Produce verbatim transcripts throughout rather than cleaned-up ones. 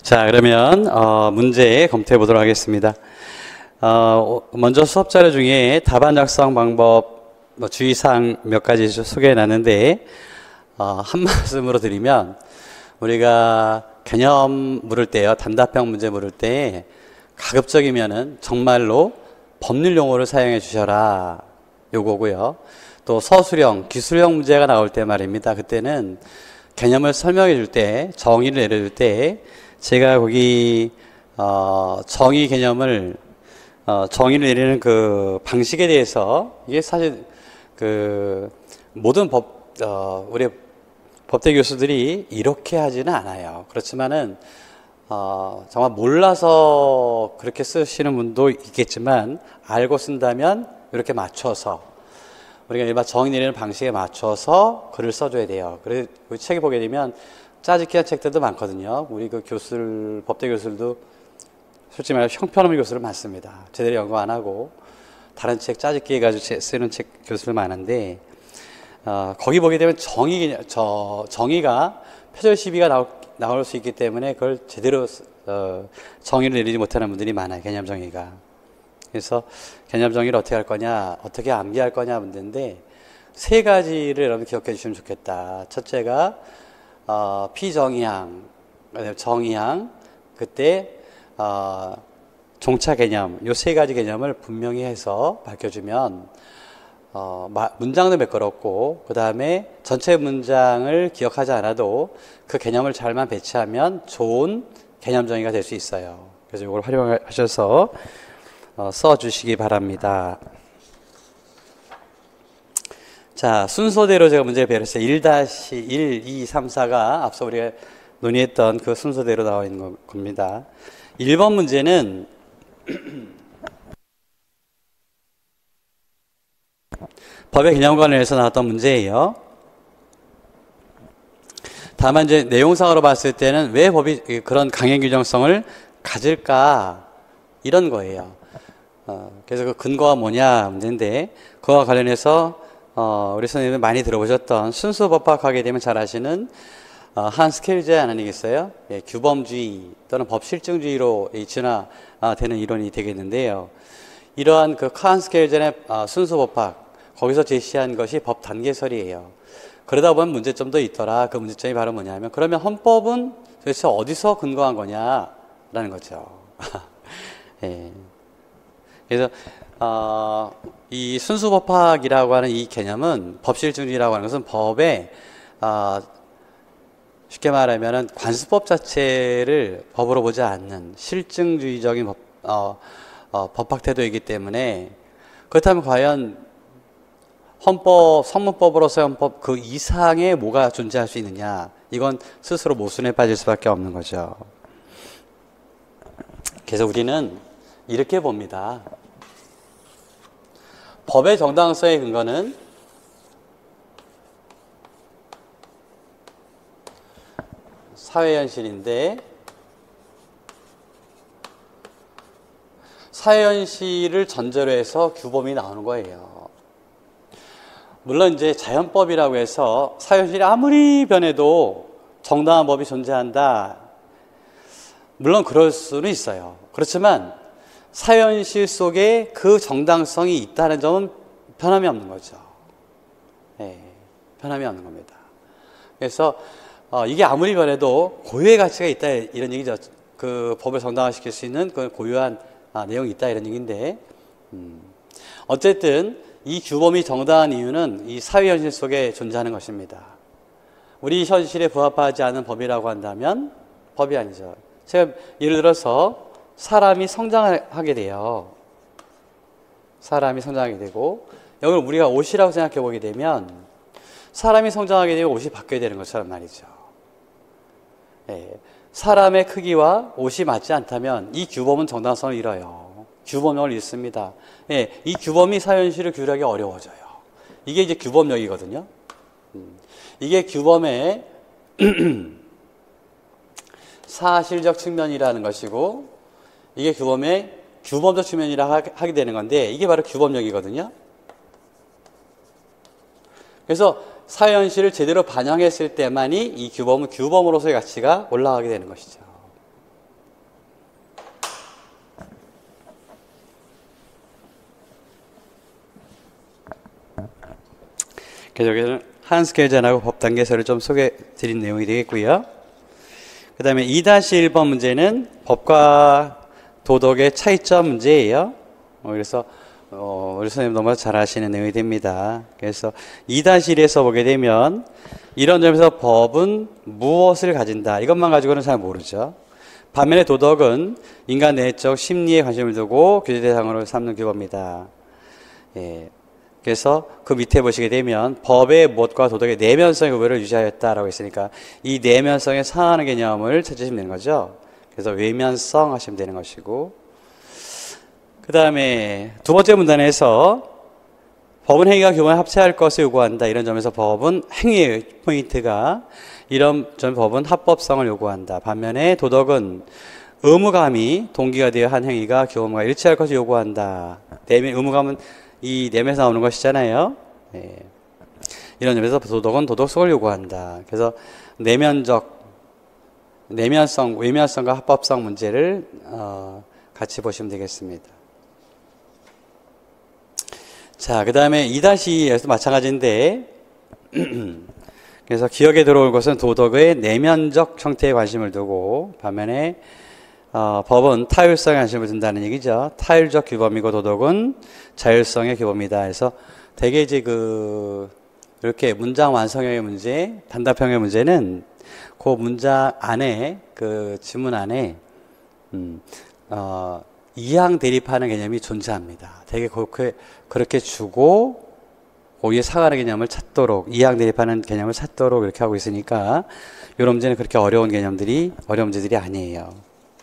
자, 그러면 어, 문제 검토해 보도록 하겠습니다. 어, 먼저 수업 자료 중에 답안 작성 방법 뭐 주의사항 몇 가지 소개해 놨는데 어, 한 말씀으로 드리면 우리가 개념 물을 때요, 단답형 문제 물을 때 가급적이면은 정말로 법률 용어를 사용해 주셔라 요거고요. 또 서술형, 기술형 문제가 나올 때 말입니다. 그때는 개념을 설명해 줄 때, 정의를 내려줄 때 제가 거기 어, 정의 개념을 어, 정의를 내리는 그 방식에 대해서 이게 사실 그 모든 법 어, 우리 법대 교수들이 이렇게 하지는 않아요. 그렇지만은 어, 정말 몰라서 그렇게 쓰시는 분도 있겠지만 알고 쓴다면 이렇게 맞춰서 우리가 일반 정의 내리는 방식에 맞춰서 글을 써줘야 돼요. 그래서 우리 책에 보게 되면 짜집기한 책들도 많거든요. 우리 그 교수들, 법대 교수들도 솔직히 말해 형편없는 교수들 많습니다. 제대로 연구 안 하고 다른 책 짜집기 해가지고 쓰는 책 교수들 많은데 어, 거기 보게 되면 정의, 저, 정의가 표절 시비가 나올, 나올 수 있기 때문에 그걸 제대로 어, 정의를 내리지 못하는 분들이 많아요. 개념 정의가. 그래서 개념 정의를 어떻게 할 거냐, 어떻게 암기할 거냐 문제인데 세 가지를 여러분 기억해 주시면 좋겠다. 첫째가 어, 피정의항, 정의항, 그때 어, 종차 개념, 요 세 가지 개념을 분명히 해서 밝혀주면 어, 마, 문장도 매끄럽고 그 다음에 전체 문장을 기억하지 않아도 그 개념을 잘만 배치하면 좋은 개념 정의가 될 수 있어요. 그래서 이걸 활용하셔서 어, 써주시기 바랍니다. 자, 순서대로 제가 문제를 배열했어요. 일 일, 이, 삼, 사가 앞서 우리가 논의했던 그 순서대로 나와 있는 겁니다. 일 번 문제는 법의 개념과 관련해서 나왔던 문제예요. 다만 이제 내용상으로 봤을 때는 왜 법이 그런 강행 규정성을 가질까 이런 거예요. 어, 그래서 그 근거가 뭐냐 문제인데 그와 관련해서 어, 우리 선생님이 많이 들어보셨던 순수 법학하게 되면 잘 아시는 어, 한스 켈제 아니겠어요? 예, 규범주의 또는 법실증주의로 진화되는 이론이 되겠는데요. 이러한 그 한스 켈제의 어, 순수 법학 거기서 제시한 것이 법 단계설이에요. 그러다 보면 문제점도 있더라. 그 문제점이 바로 뭐냐면 그러면 헌법은 도대체 어디서 근거한 거냐라는 거죠. 예. 그래서 어, 이 순수법학이라고 하는 이 개념은 법실증주의라고 하는 것은 법에 어, 쉽게 말하면 관습법 자체를 법으로 보지 않는 실증주의적인 법, 어, 어, 법학 태도이기 때문에 그렇다면 과연 헌법, 성문법으로서의 헌법 그 이상의 뭐가 존재할 수 있느냐 이건 스스로 모순에 빠질 수밖에 없는 거죠. 그래서 우리는 이렇게 봅니다. 법의 정당성의 근거는 사회현실인데 사회현실을 전제로 해서 규범이 나오는 거예요. 물론 이제 자연법이라고 해서 사회현실이 아무리 변해도 정당한 법이 존재한다. 물론 그럴 수는 있어요. 그렇지만 사회현실 속에 그 정당성이 있다는 점은 변함이 없는 거죠. 네, 변함이 없는 겁니다. 그래서 어, 이게 아무리 변해도 고유의 가치가 있다 이런 얘기죠. 그 법을 정당화시킬 수 있는 그 고유한 아, 내용이 있다 이런 얘기인데 음, 어쨌든 이 규범이 정당한 이유는 이 사회현실 속에 존재하는 것입니다. 우리 현실에 부합하지 않은 법이라고 한다면 법이 아니죠. 제가 예를 들어서 사람이 성장하게 돼요. 사람이 성장하게 되고 이걸 우리가 옷이라고 생각해 보게 되면 사람이 성장하게 되면 옷이 바뀌어야 되는 것처럼 말이죠. 예, 사람의 크기와 옷이 맞지 않다면 이 규범은 정당성을 잃어요. 규범력을 잃습니다. 예, 이 규범이 사회현실을 규율하기 어려워져요. 이게 이제 규범력이거든요. 음, 이게 규범의 사실적 측면이라는 것이고 이게 규범의 규범적 측면이라 하게 되는 건데 이게 바로 규범력이거든요. 그래서 사회현실을 제대로 반영했을 때만이 이 규범은 규범으로서의 가치가 올라가게 되는 것이죠. 그래서 여기서는 한스켈전하고 법단계서를 좀 소개해 드린 내용이 되겠고요. 그 다음에 이 일 번 문제는 법과 도덕의 차이점 문제예요. 어, 그래서 어, 우리 선생님 너무 잘 아시는 내용이 됩니다. 그래서 이 일에서 보게 되면 이런 점에서 법은 무엇을 가진다. 이것만 가지고는 잘 모르죠. 반면에 도덕은 인간 내적 심리에 관심을 두고 규제 대상으로 삼는 규범이다. 예. 그래서 그 밑에 보시게 되면 법의 무엇과 도덕의 내면성의 구별을 유지하였다라고 했으니까 이 내면성에 상하는 개념을 찾으시면 되는 거죠. 그래서 외면성 하시면 되는 것이고, 그 다음에 두 번째 문단에서 법은 행위가 규범을 합체할 것을 요구한다. 이런 점에서 법은 행위의 포인트가 이런 점 법은 합법성을 요구한다. 반면에 도덕은 의무감이 동기가 되어 한 행위가 규범과 일치할 것을 요구한다. 내면 의무감은 이 내면에서 나오는 것이잖아요. 예. 이런 점에서 도덕은 도덕성을 요구한다. 그래서 내면적, 내면성, 외면성과 합법성 문제를 어, 같이 보시면 되겠습니다. 자, 그 다음에 이 이에서도 마찬가지인데 그래서 기억에 들어올 것은 도덕의 내면적 형태에 관심을 두고, 반면에 어, 법은 타율성에 관심을 둔다는 얘기죠. 타율적 규범이고 도덕은 자율성의 규범이다. 해서 대개 이제 그 이렇게 문장 완성형의 문제, 단답형의 문제는 그 문장 안에 그 지문 안에 음, 어, 이항 대립하는 개념이 존재합니다. 되게 그렇게 그렇게 주고 거기에 상하는 개념을 찾도록, 이항 대립하는 개념을 찾도록 이렇게 하고 있으니까 이런 문제는 그렇게 어려운 개념들이 어려운 문제들이 아니에요.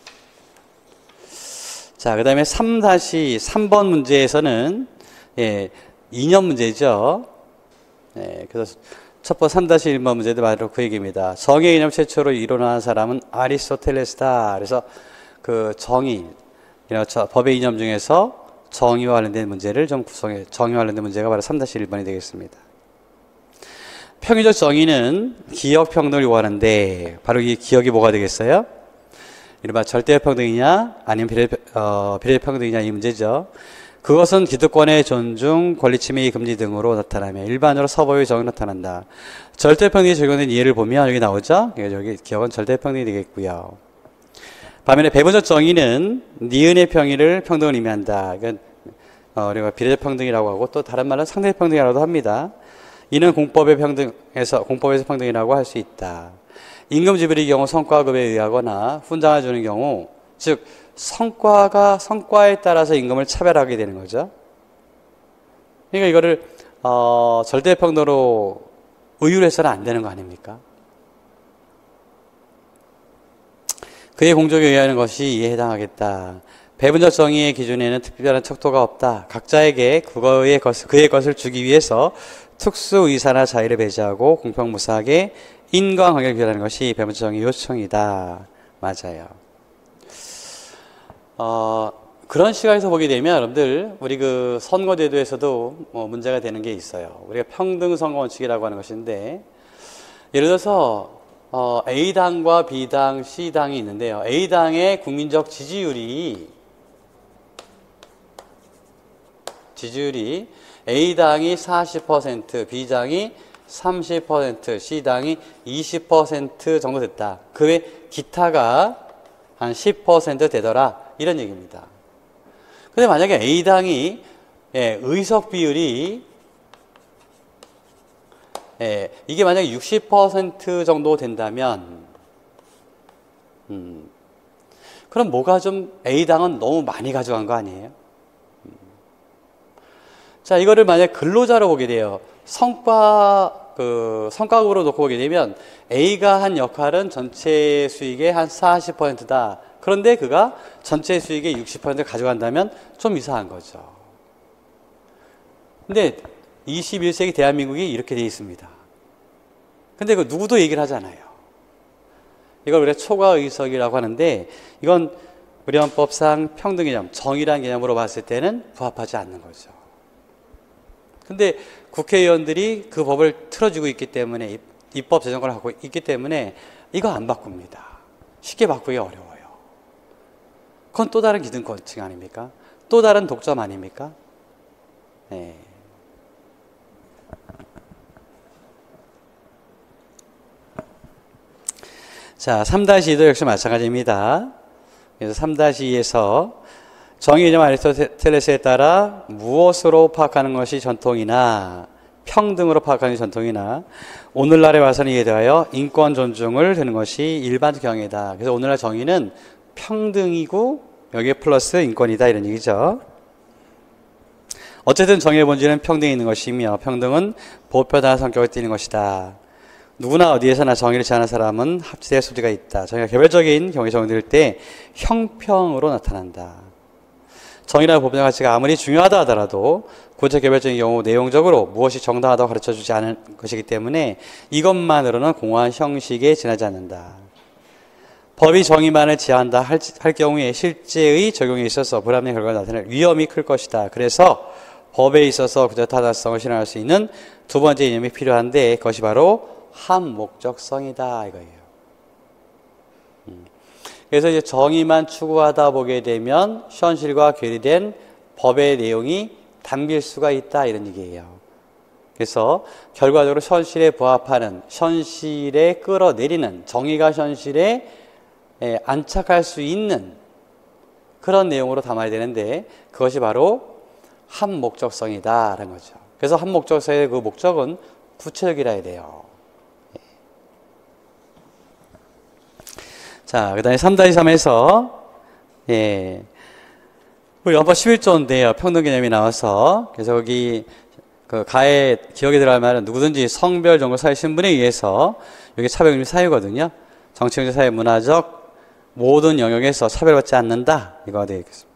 자, 그 다음에 삼 삼 번 문제에서는, 예, 이념 문제죠. 예, 그래서 첫 번 삼 일 번 문제도 바로 그 얘기입니다. 정의 이념 최초로 이론한 사람은 아리스토텔레스다. 그래서 그 정의, 법의 이념 중에서 정의와 관련된 문제를 좀 구성해, 정의와 관련된 문제가 바로 삼 일 번이 되겠습니다. 평의적 정의는 기억 평등을 요구하는데, 바로 이 기억이 뭐가 되겠어요? 이른바 절대평등이냐 아니면 비례, 어, 비례평등이냐 이 문제죠. 그것은 기득권의 존중, 권리침해 금지 등으로 나타나며 일반적으로 서법의 정의로 나타난다. 절대평등이 적용된 예를 보면 여기 나오죠. 여기 기억은 절대평등이 되겠고요. 반면에 배분적 정의는 니은의 평의를 평등을 의미한다. 이건 어, 우리가 비례평등이라고 하고 또 다른 말은 상대평등이라고도 합니다. 이는 공법의 평등에서 공법에서 평등이라고 할 수 있다. 임금 지불의 경우 성과급에 의하거나 훈장을 주는 경우, 즉 성과가 성과에 따라서 임금을 차별하게 되는 거죠. 그러니까 이거를 어, 절대평등으로 의율해서는 안 되는 거 아닙니까? 그의 공적에 의하는 것이 이에 해당하겠다. 배분적 정의의 기준에는 특별한 척도가 없다. 각자에게 그거의 것, 그의 것을 주기 위해서 특수 의사나 자의를 배제하고 공평무사하게 인과관계를 규율하는 것이 배분적 정의 요청이다. 맞아요. 어, 그런 시각에서 보게 되면 여러분들 우리 그 선거제도에서도 뭐 문제가 되는 게 있어요. 우리가 평등선거 원칙이라고 하는 것인데, 예를 들어서 어, A당과 B당, C당이 있는데요. A당의 국민적 지지율이 지지율이 A당이 사십 퍼센트, B당이 삼십 퍼센트, C당이 이십 퍼센트 정도 됐다. 그 외 기타가 한 십 퍼센트 되더라. 이런 얘기입니다. 근데 만약에 A당이 예, 의석 비율이 예, 이게 만약에 육십 퍼센트 정도 된다면 음, 그럼 뭐가 좀 A당은 너무 많이 가져간 거 아니에요? 음. 자, 이거를 만약 근로자로 보게 돼요. 성과, 그, 성과급으로 놓고 보게 되면 A가 한 역할은 전체 수익의 한 사십 퍼센트다. 그런데 그가 전체 수익의 육십 퍼센트를 가져간다면 좀 이상한 거죠. 근데 이십일 세기 대한민국이 이렇게 돼 있습니다. 근데 그 누구도 얘기를 하잖아요. 이걸 우리가 초과의석이라고 하는데, 이건 우리 헌법상 평등 개념, 정의란 개념으로 봤을 때는 부합하지 않는 거죠. 근데 국회의원들이 그 법을 틀어주고 있기 때문에, 입법 제정권을 갖고 있기 때문에 이거 안 바꿉니다. 쉽게 바꾸기 어려워요. 그건 또 다른 기득권층 아닙니까? 또 다른 독점 아닙니까? 네. 자, 삼 이도 역시 마찬가지입니다. 그래서 삼 이에서 정의 이념 아리스토텔레스에 따라 무엇으로 파악하는 것이 전통이나 평등으로 파악하는 것이 전통이나 오늘날에 와서는 이에 대하여 인권 존중을 두는 것이 일반 경애다. 그래서 오늘날 정의는 평등이고 여기에 플러스 인권이다 이런 얘기죠. 어쨌든 정의의 본질은 평등이 있는 것이며 평등은 보편화한 성격을 띠는 것이다. 누구나 어디에서나 정의를 제한하는 사람은 합치될 소지가 있다. 정의가 개별적인 경우에 적용될 때 형평으로 나타난다. 정의라는 보편적 가치가 아무리 중요하다 하더라도 구체 개별적인 경우 내용적으로 무엇이 정당하다고 가르쳐주지 않은 것이기 때문에 이것만으로는 공허한 형식에 지나지 않는다. 법이 정의만을 지향한다 할, 할 경우에 실제의 적용에 있어서 불합리한 결과가 나타날 위험이 클 것이다. 그래서 법에 있어서 그저 타당성을 실현할 수 있는 두 번째 이념이 필요한데 그것이 바로 한목적성이다 이거예요. 음. 그래서 이제 정의만 추구하다 보게 되면 현실과 괴리된 법의 내용이 담길 수가 있다 이런 얘기예요. 그래서 결과적으로 현실에 부합하는, 현실에 끌어내리는, 정의가 현실에 안착할 수 있는 그런 내용으로 담아야 되는데 그것이 바로 한목적성이다라는 거죠. 그래서 한목적성의 그 목적은 구체적이라 해야 돼요. 자, 그 다음에 삼 삼에서, 예. 우리 헌법 십일 조인데요. 평등 개념이 나와서. 그래서 여기, 그, 가에 기억에 들어갈 말은 누구든지 성별, 종교, 사회, 신분에 의해서, 여기 차별금지 사유거든요. 정치, 경제, 사회, 문화적 모든 영역에서 차별받지 않는다. 이거가 되겠습니다.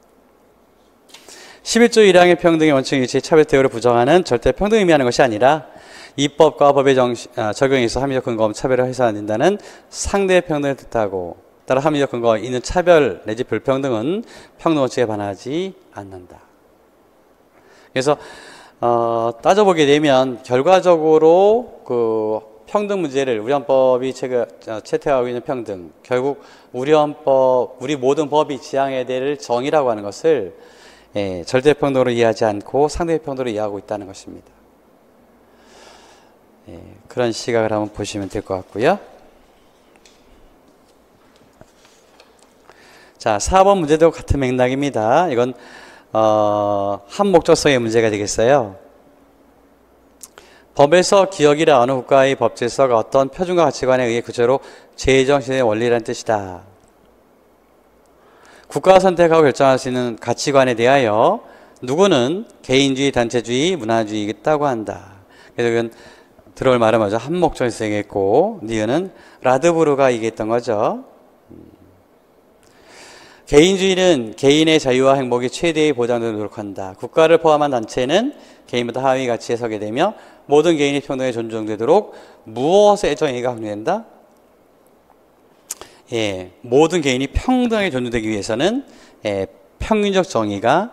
십일 조 일 항의 평등의 원칙 일치 차별 대우를 부정하는 절대 평등을 의미하는 것이 아니라 입법과 법의 정시, 아, 적용에 있어 합리적 근거 없는 차별을 해서 안 된다는 상대의 평등을 뜻하고 따라 합리적 근거가 있는 차별 내지 불평등은 평등 원칙에 반하지 않는다. 그래서 어, 따져보게 되면 결과적으로 그 평등 문제를 우리 헌법이 채택하고 있는 평등, 결국 우리 헌법, 우리 모든 법이 지향해야 될 정의라고 하는 것을 예, 절대평등으로 이해하지 않고 상대평등으로 이해하고 있다는 것입니다. 예, 그런 시각을 한번 보시면 될 것 같고요. 자, 사 번 문제도 같은 맥락입니다. 이건 어, 한목적성의 문제가 되겠어요. 법에서 기억이라 어느 국가의 법 질서가 어떤 표준과 가치관에 의해 구체로 제정신의 원리라는 뜻이다. 국가가 선택하고 결정할 수 있는 가치관에 대하여 누구는 개인주의, 단체주의, 문화주의겠다고 한다. 그래서 이건 들어올 말은 먼저 한목적성이 있고 니은은 라드부르가 얘기했던 거죠. 개인주의는 개인의 자유와 행복이 최대의 보장되도록 노력한다. 국가를 포함한 단체는 개인보다 하위 가치에 서게 되며 모든 개인이 평등에 존중되도록 무엇의 정의가 확립된다? 예, 모든 개인이 평등하게 존중되기 위해서는 예, 평균적 정의가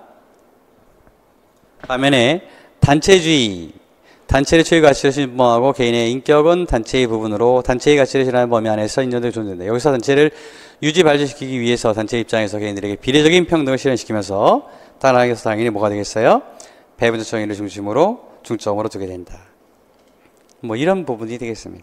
반면에 단체주의, 단체의 최고 가치를 신봉하고 개인의 인격은 단체의 부분으로 단체의 가치를 실현하는 범위 안에서 인정되고 존중된다. 여기서 단체를 유지 발전시키기 위해서 단체 입장에서 개인들에게 비례적인 평등을 실현시키면서 따라하기위해서 당연히 뭐가 되겠어요? 배분적 정의를 중심으로 중점으로 두게 된다. 뭐 이런 부분이 되겠습니다.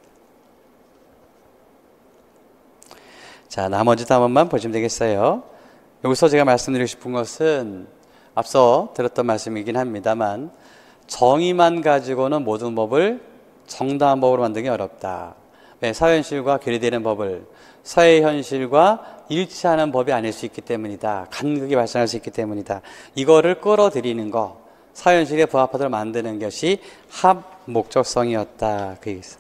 자, 나머지도 한 번만 보시면 되겠어요. 여기서 제가 말씀드리고 싶은 것은 앞서 들었던 말씀이긴 합니다만 정의만 가지고는 모든 법을 정당한 법으로 만들기 어렵다. 왜? 사회현실과 괴리되는 법을 사회현실과 일치하는 법이 아닐 수 있기 때문이다. 간극이 발생할 수 있기 때문이다. 이거를 끌어들이는 거, 사회현실에 부합하도록 만드는 것이 합목적성이었다. 그 얘기입니다.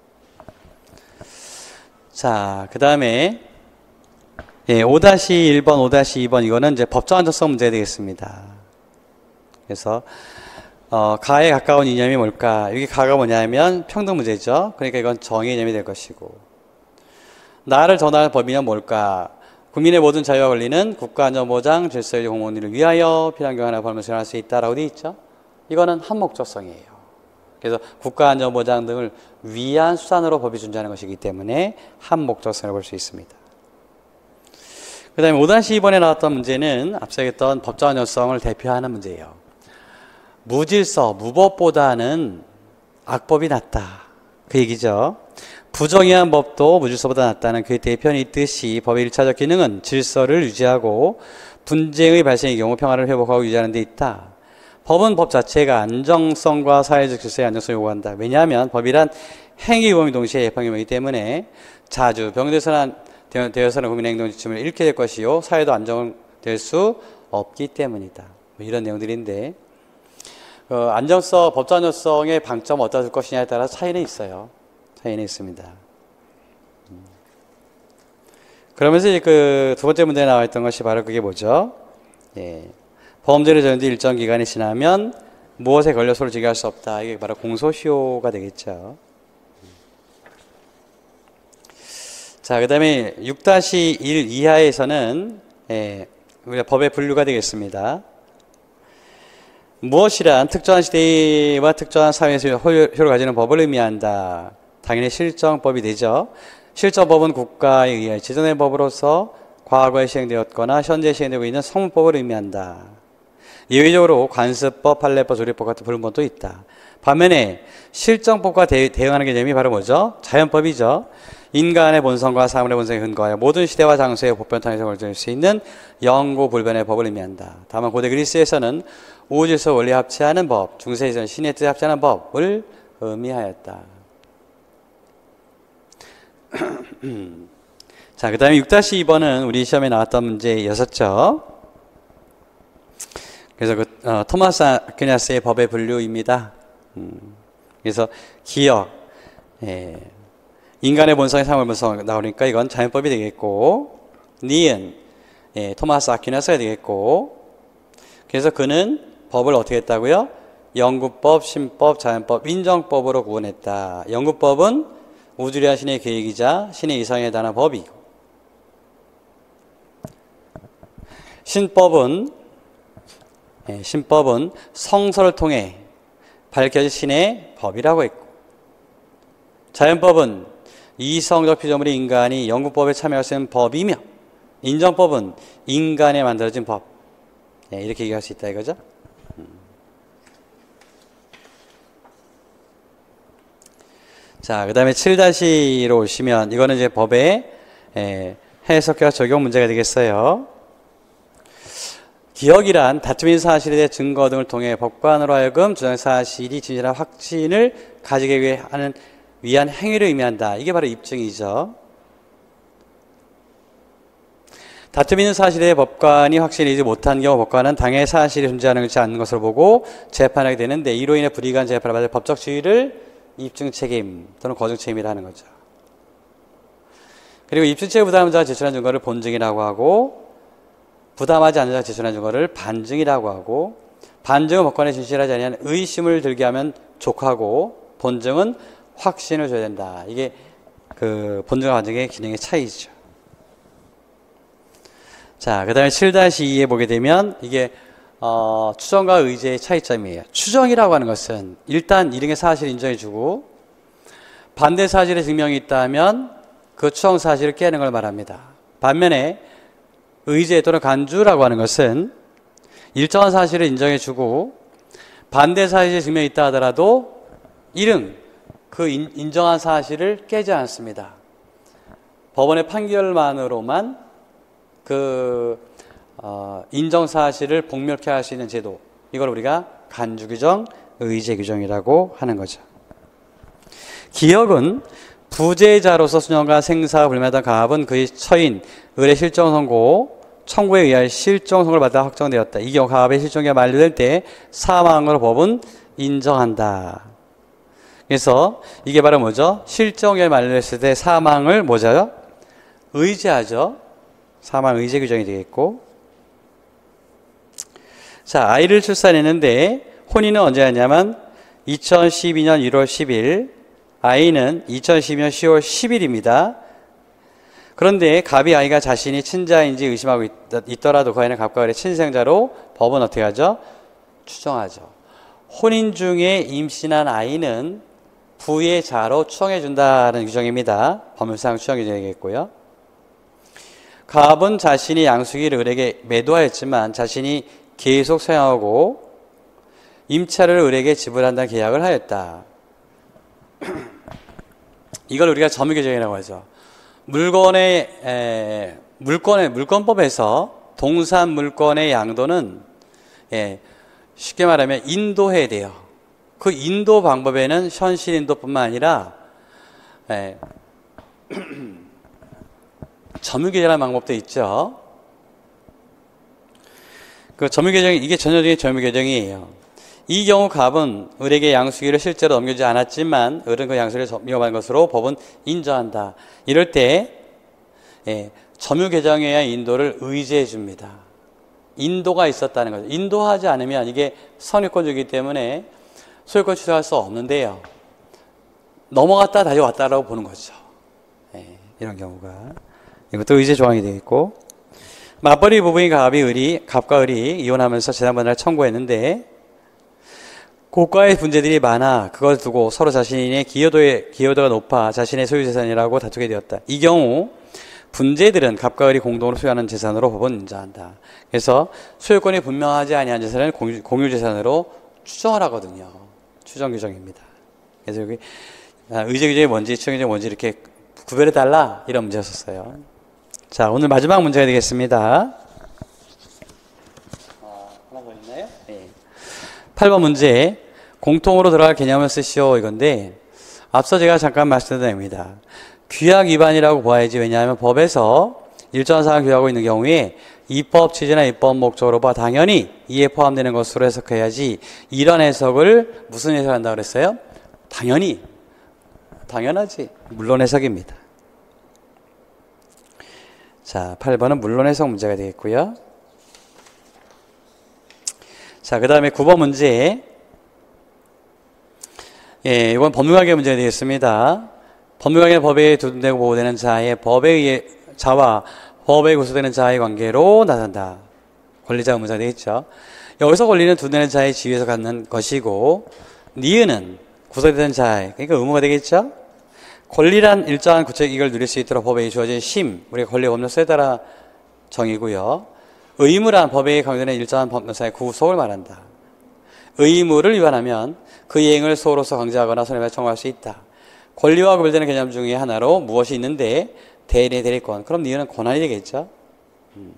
자, 그 다음에 예, 오 일 번, 오 이 번 이거는 이제 법적 안정성 문제가 되겠습니다. 그래서 어, 가에 가까운 이념이 뭘까? 여기 가가 뭐냐면 평등 문제죠. 그러니까 이건 정의 이념이 될 것이고 나를 전할 법이냐 뭘까? 국민의 모든 자유와 권리는 국가안전보장, 질서유지, 공무원들을 위하여 필요한 경우 하나 벌면서 실현할 수 있다라고 되어 있죠. 이거는 한목적성이에요. 그래서 국가안전보장 등을 위한 수단으로 법이 존재하는 것이기 때문에 한목적성을 볼 수 있습니다. 그 다음에 오 이 번에 나왔던 문제는 앞서 얘기했던 법적 안정성을 대표하는 문제예요. 무질서, 무법보다는 악법이 낫다. 그 얘기죠. 부정의한 법도 무질서보다 낫다는 그 대편이 있듯이 법의 일차적 기능은 질서를 유지하고 분쟁의 발생의 경우 평화를 회복하고 유지하는 데 있다. 법은 법 자체가 안정성과 사회적 질서의 안정성을 요구한다. 왜냐하면 법이란 행위범이 동시에 예방이기 때문에 자주 병되어서는 되어서는 국민의 행동 지침을 잃게 될 것이요 사회도 안정될 수 없기 때문이다. 뭐 이런 내용들인데 어, 안정성, 법적 안정성의 방점을 어디다 둘 것이냐에 따라 차이는 있어요. 차이는 있습니다. 음. 그러면서 이제 그 두 번째 문제에 나와 있던 것이 바로 그게 뭐죠? 예. 범죄를 저지른 뒤 일정 기간이 지나면 무엇에 걸려 소를 지게 할 수 없다. 이게 바로 공소시효가 되겠죠. 자, 그 다음에 육 일 이하에서는 예, 우리가 법의 분류가 되겠습니다. 무엇이란 특정한 시대와 특정한 사회에서 효력을 가지는 법을 의미한다. 당연히 실정법이 되죠. 실정법은 국가에 의해 제정된 법으로서 과거에 시행되었거나 현재 시행되고 있는 성문법을 의미한다. 예외적으로 관습법, 판례법, 조리법 같은 불문법도 있다. 반면에 실정법과 대, 대응하는 개념이 바로 뭐죠? 자연법이죠. 인간의 본성과 사물의 본성에 근거하여 모든 시대와 장소의 보편통에서 걸쳐질 수 있는 영구불변의 법을 의미한다. 다만 고대 그리스에서는 우주에서 원리 합치하는 법, 중세에서는 신의 뜻에 합치하는 법을 의미하였다. 자, 그 다음에 육 이 번은 우리 시험에 나왔던 문제였었죠. 그래서 그 어, 토마스 아퀴나스의 법의 분류입니다. 음, 그래서 기억, 예, 인간의 본성의 사물 본성 나오니까 이건 자연법이 되겠고, 니은, 예, 토마스 아퀴나스가 되겠고, 그래서 그는 법을 어떻게 했다고요? 영구법, 신법, 자연법, 인정법으로 구분했다. 영구법은 우주리한 신의 계획이자 신의 이상에 대한 법이고, 신법은 예, 신법은 성서를 통해 밝혀진 신의 법이라고 했고, 자연법은 이성적 피조물의 인간이 영구법에 참여할 수 있는 법이며, 인정법은 인간에 만들어진 법. 예, 이렇게 얘기할 수 있다 이거죠. 음. 자, 그 다음에 칠-로 오시면 이거는 이제 법의 예, 해석과 적용 문제가 되겠어요. 기억이란 다툼인 사실에 대해 증거 등을 통해 법관으로 하여금 주장 사실이 진실한 확신을 가지기 위해 하는 위한 행위를 의미한다. 이게 바로 입증이죠. 다툼 있는 사실에 대해 법관이 확신이지 못한 경우 법관은 당해 사실이 존재하는 것이 않는 것으로 보고 재판하게 되는데, 이로 인해 불이익한 재판을 받을 법적 지위를 입증 책임 또는 거증 책임이라는 거죠. 그리고 입증책임 부담한 자가 제출한 증거를 본증이라고 하고, 부담하지 않는 자가 제출한 증거를 반증이라고 하고, 반증은 법관의 진실하지 아니한 의심을 들게 하면 족하고, 본증은 확신을 줘야 된다. 이게 그 본증과 반증의 기능의 차이죠. 자, 그 다음에 칠-이에 보게 되면 이게 어, 추정과 의제의 차이점이에요. 추정이라고 하는 것은 일단 일행의 사실을 인정해주고 반대 사실의 증명이 있다면 그 추정 사실을 깨는 걸 말합니다. 반면에 의제 또는 간주라고 하는 것은 일정한 사실을 인정해주고 반대 사실의 증명이 있다 하더라도 이른 그 인, 인정한 사실을 깨지 않습니다. 법원의 판결만으로만 그 어, 인정 사실을 복멸케 할 수 있는 제도, 이걸 우리가 간주 규정, 의제 규정이라고 하는 거죠. 기억은 부재자로서 수령과 생사가 불명하던 가압은 그의 처인 을의 실종 선고 청구에 의하여 실종 선고를 받아 확정되었다. 이 경우 가압의 실종이 만료될 때 사망으로 법은 인정한다. 그래서 이게 바로 뭐죠? 실종에 만료했을 때 사망을 뭐죠? 의제하죠. 사망 의제 규정이 되겠고, 자, 아이를 출산했는데 혼인은 언제 하냐면 이천십이 년 일월 십일, 아이는 이천십이 년 시월 십일입니다. 그런데 갑이 아이가 자신이 친자인지 의심하고 있, 있더라도 그 아이는 갑과 을의 친생자로 법은 어떻게 하죠? 추정하죠. 혼인 중에 임신한 아이는 부의 자로 추정해 준다는 규정입니다. 법률상 추정 규정이겠고요. 갑은 자신이 양숙이를 을에게 매도하였지만 자신이 계속 소양하고 임차를 을에게 지불한다는 계약을 하였다. 이걸 우리가 점유개정이라고 하죠. 물건의 에, 물건의 물건법에서 동산 물건의 양도는 예, 쉽게 말하면 인도해야 돼요. 그 인도 방법에는 현실 인도뿐만 아니라 예, 점유개정이라는 방법도 있죠. 그 점유개정, 이게 전형적인 점유개정이에요. 이 경우 갑은 을에게 양수기를 실제로 넘기지 않았지만 을은 그 양수기를 위험한 것으로 법은 인정한다. 이럴 때 예, 점유개정에 의한 인도를 의지해 줍니다. 인도가 있었다는 거죠. 인도하지 않으면 이게 선유권주기 때문에 소유권 취소할 수 없는데요. 넘어갔다 다시 왔다라고 보는 거죠. 예, 이런 경우가. 이것도 의제 조항이 되어 있고, 맞벌이 부부인 갑이 을이, 갑과 을이 이혼하면서 재산분할을 청구했는데 고가의 분재들이 많아 그걸 두고 서로 자신의 기여도의, 기여도가 높아 자신의 소유재산이라고 다투게 되었다. 이 경우 분재들은 갑과 을이 공동으로 소유하는 재산으로 법은 인정한다. 그래서 소유권이 분명하지 아니한 재산을 공유, 공유재산으로 추정을 하거든요. 추정 규정입니다. 그래서 여기 의제 규정이 뭔지 추정 규정이 뭔지 이렇게 구별해달라 이런 문제였었어요. 자, 오늘 마지막 문제가 되겠습니다. 어, 하나 더 있나요? 네. 팔 번 문제. 공통으로 들어갈 개념을 쓰시오 이건데 앞서 제가 잠깐 말씀드립니다. 규약 위반이라고 보아야지. 왜냐하면 법에서 일정한 사항을 규약하고 있는 경우에 입법 취지나 입법 목적으로 봐 당연히 이에 포함되는 것으로 해석해야지. 이런 해석을 무슨 해석한다 그랬어요? 당연히. 당연하지. 물론 해석입니다. 자, 팔 번은 물론 해석 문제가 되겠고요. 자, 그 다음에 구 번 문제. 예, 이건 법률관계 문제가 되겠습니다. 법률관계 법에 두둔되고 보호되는 자의 법에 의해 자와 법에 구속되는 자의 관계로 나타난다. 권리자 의무사가 되겠죠. 여기서 권리는 두둔되는 자의 지위에서 갖는 것이고, 니은은 구속되는 자의, 그러니까 의무가 되겠죠. 권리란 일정한 구체적 이익을 누릴 수 있도록 법에 주어진 심, 우리가 권리 법률서에 따라 정의고요. 의무란 법에 강조되는 일정한 법률사의 구속을 말한다. 의무를 위반하면 그 이행을 소로서 강제하거나 손해배상 청구할 수 있다. 권리와 구별되는 개념 중에 하나로 무엇이 있는데 대리의 대리권. 그럼 니은은 권한이 되겠죠. 음.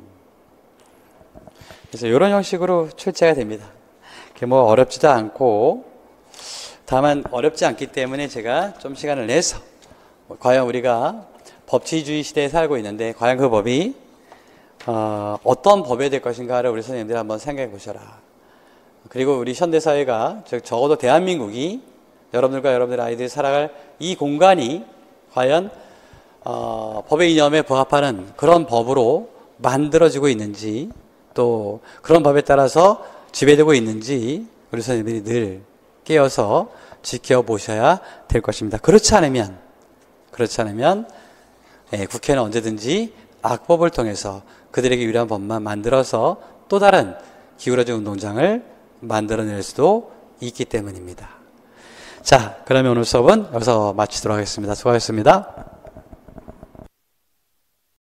그래서 이런 형식으로 출제가 됩니다. 그게 뭐 어렵지도 않고, 다만 어렵지 않기 때문에 제가 좀 시간을 내서 과연 우리가 법치주의 시대에 살고 있는데 과연 그 법이 어, 어떤 법이 될 것인가를 우리 선생님들이 한번 생각해 보셔라. 그리고 우리 현대사회가 즉 적어도 대한민국이 여러분들과 여러분들 아이들이 살아갈 이 공간이 과연 어, 법의 이념에 부합하는 그런 법으로 만들어지고 있는지, 또 그런 법에 따라서 지배되고 있는지 우리 선생님들이 늘 깨어서 지켜보셔야 될 것입니다. 그렇지 않으면 그렇지 않으면 예, 국회는 언제든지 악법을 통해서 그들에게 유리한 법만 만들어서 또 다른 기울어진 운동장을 만들어낼 수도 있기 때문입니다. 자, 그러면 오늘 수업은 여기서 마치도록 하겠습니다. 수고하셨습니다.